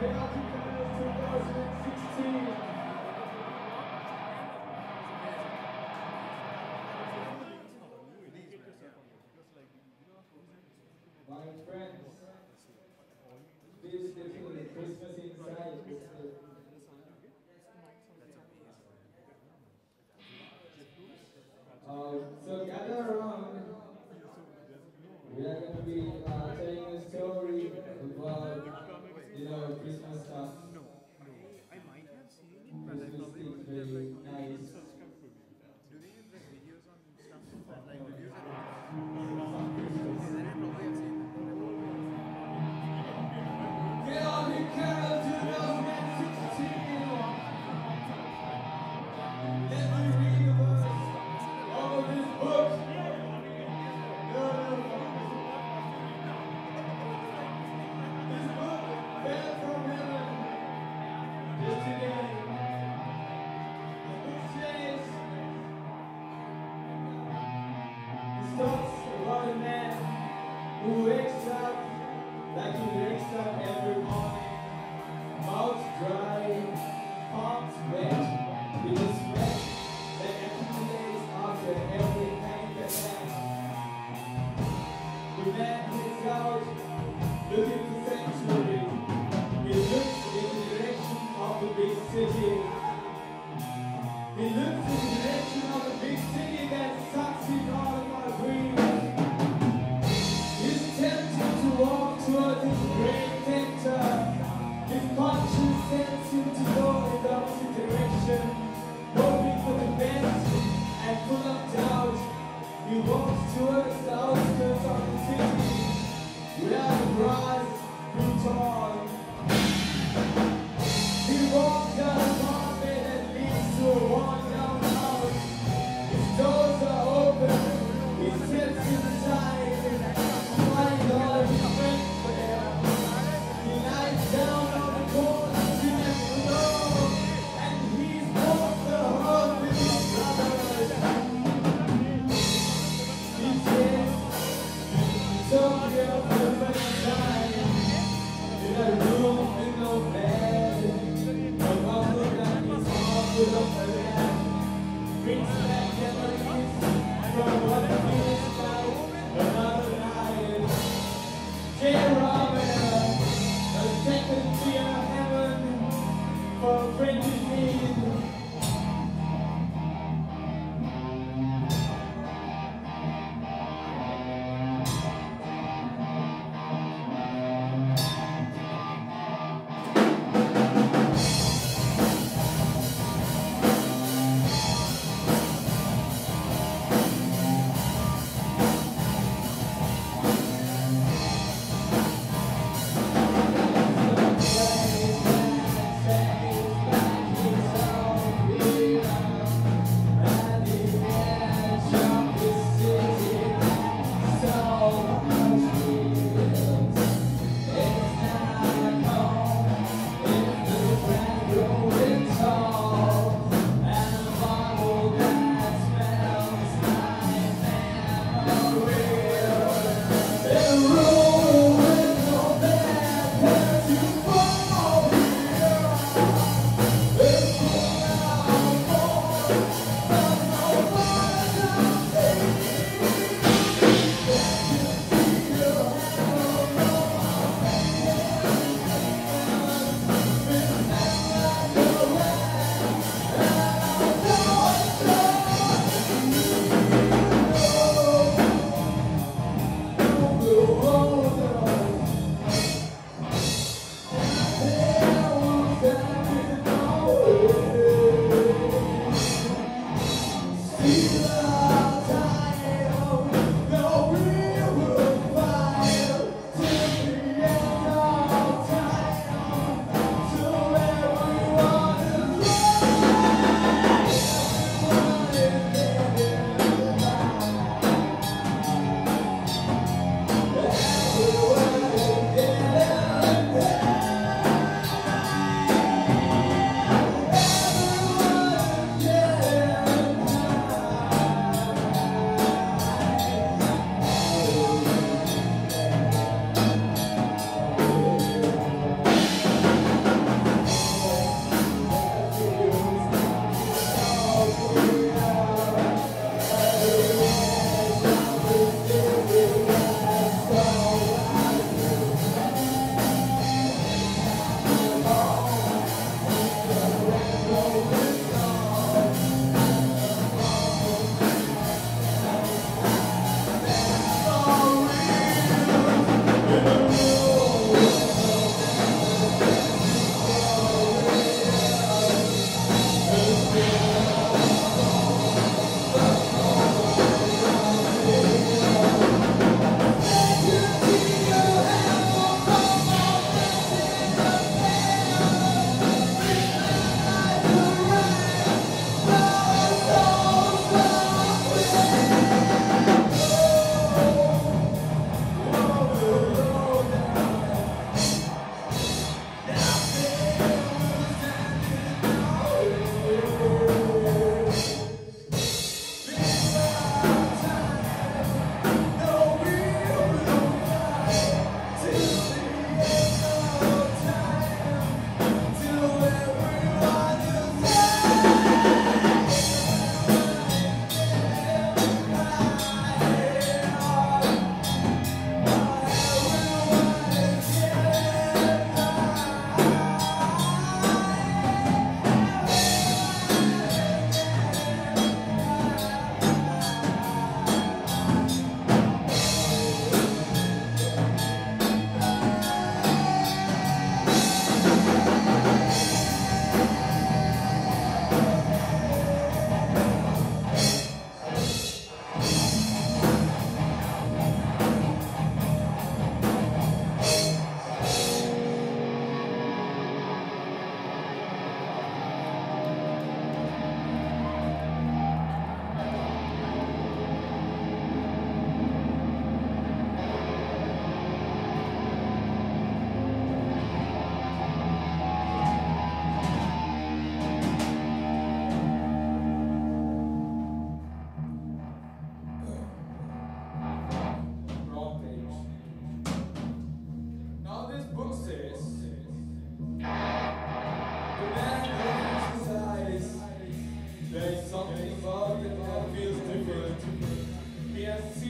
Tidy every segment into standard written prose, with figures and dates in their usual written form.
My friends, this little Christmas inside. So gather around. We are going to be telling a story about, Christmas stuff. Christmas things very nice. Get on the carol 2016. Let me read the verse of this book. This book fell from heaven just today. The book says, it talks about a man who wakes up like he wakes up every morning, mouth dry, palms wet, with a sweat that accumulates after every night that lasts. The man heads out looking for sanctuary. He looks in the direction of the big city. He looks in the direction of the big city that sucks him all of our dreams. He's tempted to walk towards his great center. His conscience sends him to go in the opposite direction, hoping for the best and full of doubt. He walks towards the outskirts of the city, where the grass grew tall. He walks down a pathway that leads to a worn-down house. His doors are open. He steps inside, finds all of his friends there. He lies down on the cold cement floor, and he's walked the hall with his brothers. He says, so here for the first time, in a room with no bed, a bubble that is all full of the land, brings back memories from what it feels like another night. J. Robert, a second tier heaven for a friend in need. Oh,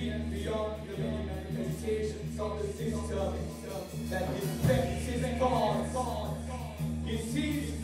deep beyond the manifestations of the system that infects his cause. He sees